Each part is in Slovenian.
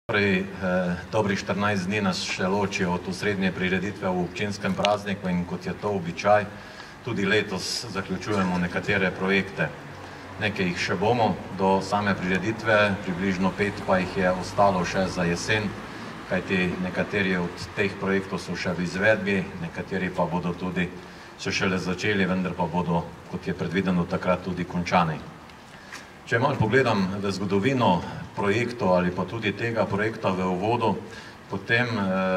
Dobrih 14 dni nas še loči od osrednje prireditve v občinskem prazniku in kot je to običaj, tudi letos zaključujemo nekatere projekte. Nekaj jih še bomo do same prireditve, približno 5 pa jih je ostalo še za jesen, kajti nekateri od teh projektov so še v izvedbi, nekateri pa bodo tudi se šele začeli, vendar pa bodo, kot je predvideno, takrat tudi končani. Če malo pogledam v zgodovino projektov ali pa tudi tega projekta v uvodu, potem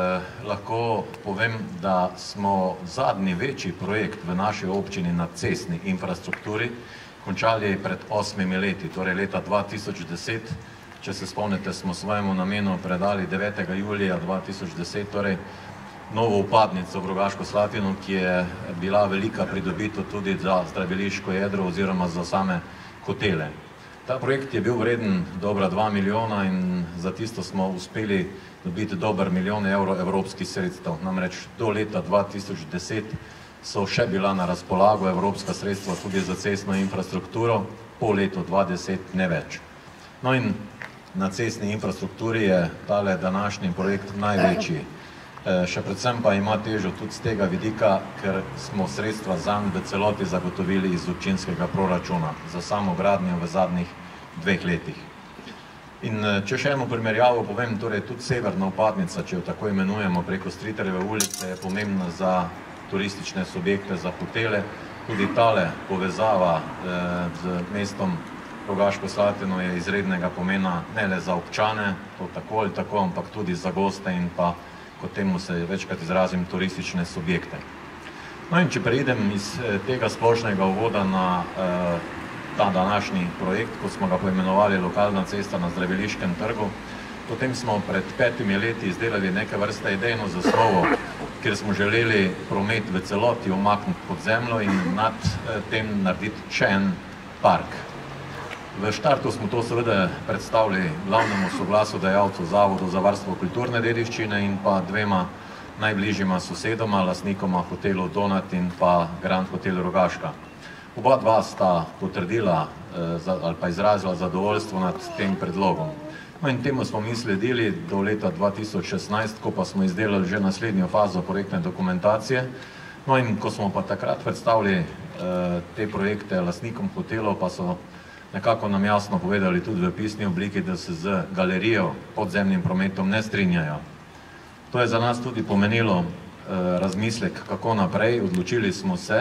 lahko povem, da smo zadnji večji projekt v naši občini na cestni infrastrukturi končali pred 8 leti, torej leta 2010. Če se spomnite, smo svojemu namenu predali 9. julija 2010, torej novo vpadnico v Rogaško Slatino, ki je bila velika pridobitev tudi za zdraviliško jedro oziroma za same hotele. Ta projekt je bil vreden dobra 2 milijona in za tisto smo uspeli dobiti dober milijon evrov evropskih sredstev. Namreč do leta 2010 so še bila na razpolago evropska sredstva tudi za cestno infrastrukturo, po letu 2010 ne več. No in na cestni infrastrukturi je tale današnji projekt največji. Še predvsem pa ima težo tudi z tega vidika, ker smo sredstva zanj v celoti zagotovili iz občinskega proračuna za samo gradnjo v zadnjih 2 letih. In če še eno primerjavo povem, torej tudi severna vpadnica, če jo tako imenujemo, preko Stritarjeve ulice, je pomembna za turistične subjekte, za hotele. Tudi tale povezava z mestom Rogaško Slatino je izrednega pomena ne le za občane, to tako ali tako, ampak tudi za goste in pa, kot temu se večkrat izrazim, turistične subjekte. No in če preidem iz tega splošnega uvoda na ta današnji projekt, ko smo ga poimenovali Lokalna cesta na Zdraviliškem trgu, potem smo pred 5 leti izdelali neke vrste idejno zasnovo, kjer smo želeli promet v celoti umakniti pod zemljo in nad tem narediti še en park. V štartu smo to seveda predstavili glavnemu soglasodajalcu Zavodu za varstvo kulturne dediščine in pa dvema najbližjima sosedoma, lastnikoma hotelov Donat in pa Grand Hotel Rogaška. Oba dva sta potrdila ali pa izrazila zadovoljstvo nad tem predlogom. No in temu smo mi sledili do leta 2016, ko pa smo izdelali že naslednjo fazo projektne dokumentacije. No in ko smo pa takrat predstavili te projekte lastnikom hotelov, pa so nekako nam jasno povedali tudi v pisni obliki, da se z galerijo podzemnim prometom ne strinjajo. To je za nas tudi pomenilo razmislek, kako naprej. Odločili smo se,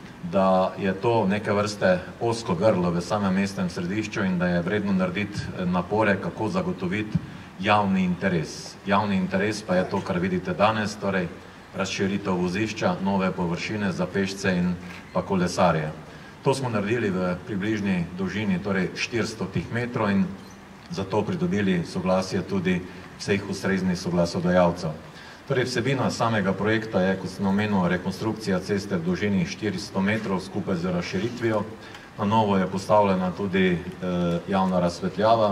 da je to neke vrste ozko grlo v samem mestnem središču in da je vredno narediti napore, kako zagotoviti javni interes. Javni interes pa je to, kar vidite danes, torej razširitev vozišča, nove površine za pešce in pa kolesarje. To smo naredili v približni dolžini, torej 400 metrov in zato pridobili soglasje tudi vseh ustreznih soglasodajalcev. Torej vsebina samega projekta je, kot sem omenil, rekonstrukcija ceste v dolžini 400 metrov skupaj z razširitvijo. Na novo je postavljena tudi javna razsvetljava.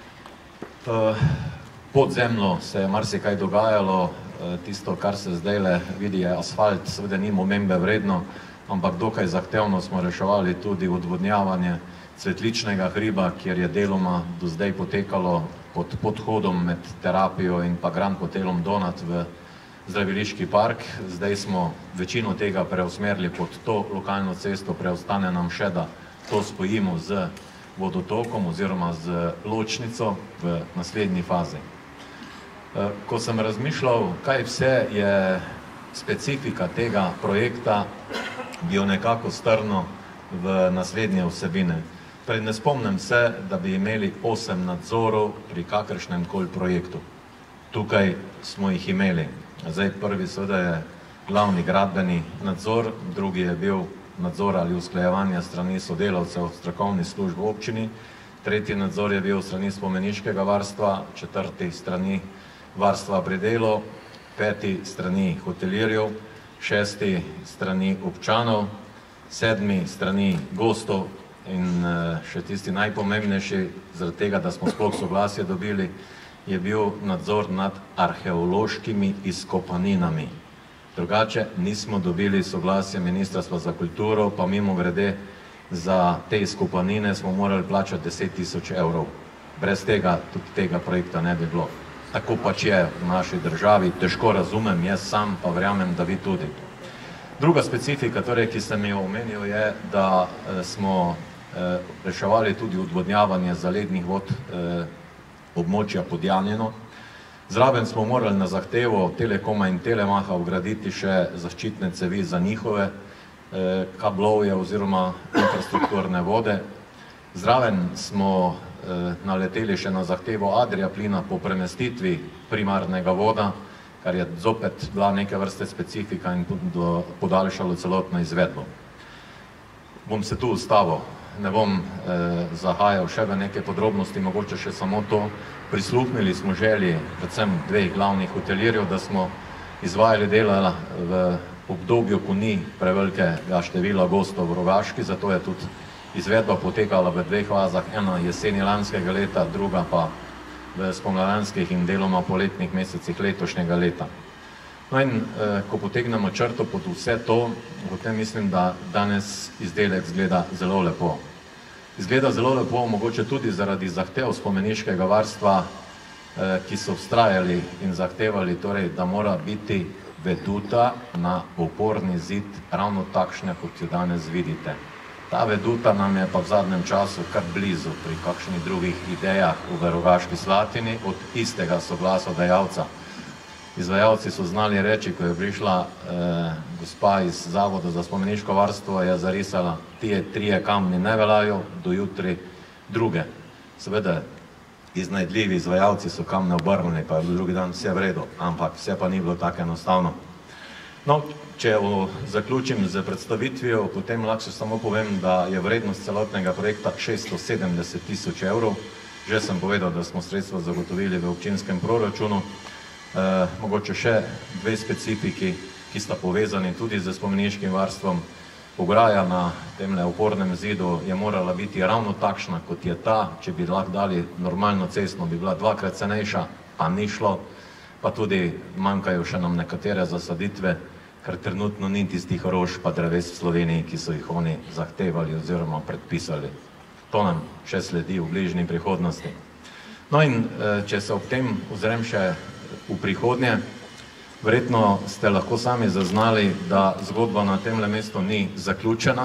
Pod zemljo se je marsikaj dogajalo, tisto, kar se zdajle vidi, je asfalt, seveda ni omembe vredno, ampak dokaj zahtevno smo reševali tudi odvodnjavanje Cvetličnega hriba, kjer je deloma do zdaj potekalo pod podhodom med terapijo in pa Grand Hotelom Donat v zdraviliški park. Zdaj smo večino tega preusmerili pod to lokalno cesto, preostane nam še, da to spojimo z vodotokom oziroma z ločnico v naslednji fazi. Ko sem razmišljal, kaj vse je specifika tega projekta, bi jo nekako strnil v naslednje vsebine. Torej ne spomnim se, da bi imeli 8 nadzorov pri kakršnem koli projektu. Tukaj smo jih imeli. Zdaj prvi seveda je glavni gradbeni nadzor, drugi je bil nadzor ali usklajevanje strani sodelavcev strokovnih služb v občini, tretji nadzor je bil strani spomeniškega varstva, četrti strani varstva pri delu, peti strani hotelirjev, šesti strani občanov, sedmi strani gostov in še tisti najpomembnejši, zaradi tega, da smo sploh soglasje dobili, je bil nadzor nad arheološkimi izkopaninami. Drugače nismo dobili soglasje Ministrstva za kulturo, pa mimogrede za te izkopanine smo morali plačati 10 000 evrov. Brez tega tudi tega projekta ne bi bilo. tako pač je v naši državi, težko razumem, jaz sam pa verjamem, da vi tudi. Druga specifika, torej, ki sem jo omenil, je, da smo reševali tudi odvodnjavanje zalednih vod območja Podjanjeno. Zraven smo morali na zahtevo Telekoma in Telemaha vgraditi še zaščitne cevi za njihove kablovje oziroma infrastrukturne vode. Zraven smo naleteli še na zahtevo Adria plina po premestitvi primarnega voda, kar je zopet bila neke vrste specifika in podaljšalo celotno izvedbo. Bom se tu ustavil, ne bom zahajal še v neke podrobnosti, mogoče še samo to. Prisluhnili smo želji predvsem dveh glavnih hotelirjev, da smo izvajali dela v obdobju, ko ni prevelikega števila gostov v Rogaški, zato je tudi izvedba potekala v dveh fazah, ena jeseni lanskega leta, druga pa v spomladanskih in deloma poletnih mesecih letošnjega leta. No in ko potegnemo črto pod vse to, potem mislim, da danes izdelek izgleda zelo lepo. Izgleda zelo lepo, mogoče tudi zaradi zahtev spomeniškega varstva, ki so vztrajali in zahtevali, torej, da mora biti veduta na oporni zid ravno takšna, kot jo danes vidite. Ta veduta nam je pa v zadnjem času kar blizu pri kakšnih drugih idejah v Rogaški Slatini od istega soglasodajalca. Izvajalci so znali reči, ko je prišla gospa iz Zavoda za spomeniško varstvo, je zarisala, tije trije kamni ne veljajo, do jutri druge. Seveda, iznajdljivi izvajalci so kamne obrnili, pa je drugi dan vse v redu, ampak vse pa ni bilo tako enostavno. No, če zaključim z predstavitvijo, potem lahko samo povem, da je vrednost celotnega projekta 670 000 evrov. Že sem povedal, da smo sredstva zagotovili v občinskem proračunu. Mogoče še dve specifiki, ki sta povezani tudi z spomeniškim varstvom. Ograja na temle opornem zidu je morala biti ravno takšna, kot je ta, če bi lahko dali normalno cestno, bi bila dvakrat cenejša, pa ni šlo, pa tudi manjkajo še nam nekatere zasaditve, ker trenutno ni tistih rož pa dreves v Sloveniji, ki so jih oni zahtevali oziroma predpisali. To nam še sledi v bližnji prihodnosti. No in če se ob tem ozrem še v prihodnje, verjetno ste lahko sami zaznali, da zgodba na temle mestu ni zaključena.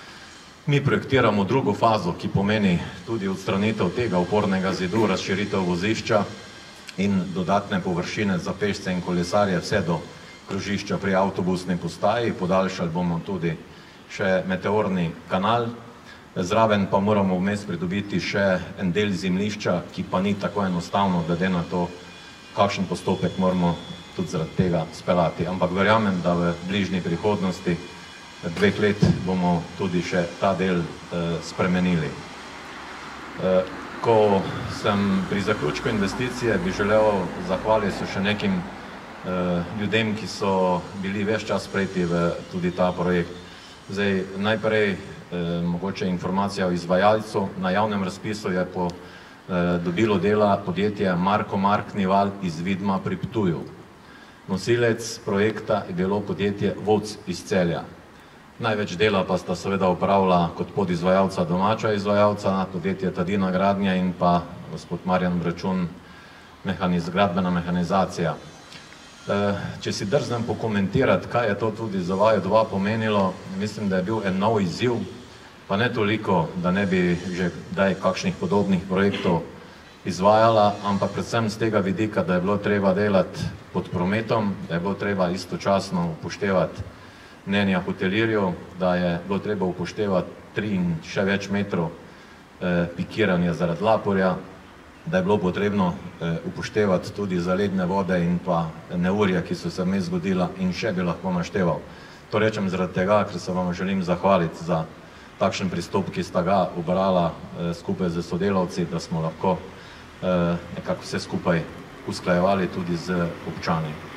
Mi projektiramo drugo fazo, ki pomeni tudi odstranitev tega opornega zidu, razširitev vozišča in dodatne površine za pešce in kolesarje vse do krožišča pri avtobusni postaji. Podaljšali bomo tudi še meteorni kanal. Zraven pa moramo vmes pridobiti še en del zemljišča, ki pa ni tako enostavno, glede na to, kakšen postopek moramo tudi zaradi tega speljati. Ampak verjamem, da v bližnji prihodnosti 2 let bomo tudi še ta del spremenili. Ko sem pri zaključku investicije, bi želel zahvaliti se še nekim ljudem, ki so bili ves čas sprejeti v tudi ta projekt. Zdaj, najprej mogoče informacija o izvajalcu. Na javnem razpisu je dobilo dela podjetje Marko Marknival iz Vidma pri Ptuju. Nosilec projekta je bilo podjetje Voc iz Celja. Največ dela pa sta seveda upravila kot podizvajalca domača izvajalca, podjetje Tadina Gradnja in pa gospod Marjan Bračun, gradbena mehanizacija. Če si drznem pokomentirati, kaj je to tudi za vaju dva pomenilo, mislim, da je bil en nov izziv, pa ne toliko, da ne bi že kdaj kakšnih podobnih projektov izvajala, ampak predvsem z tega vidika, da je bilo treba delati pod prometom, da je bilo treba istočasno upoštevati mnenja hotelirjev, da je bilo treba upoštevati 3 in še več metrov pikiranja zaradi laporja, da je bilo potrebno upoštevati tudi zaledne vode in pa neurja, ki so se vmes zgodila, in še bi lahko našteval. To rečem zaradi tega, ker se vam želim zahvaliti za takšen pristop, ki sta ga ubrala skupaj z sodelavci, da smo lahko nekako vse skupaj usklajevali tudi z občani.